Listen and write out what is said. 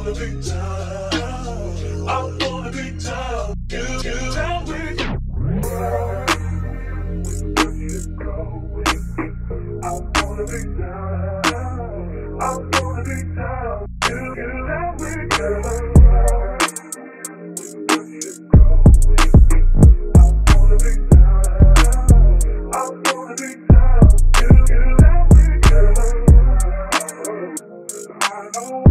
wanna be down. I wanna be down. You down with you. I wanna be down. I wanna be down. You down with you. I wanna be down. I wanna be down. You down with you. I know.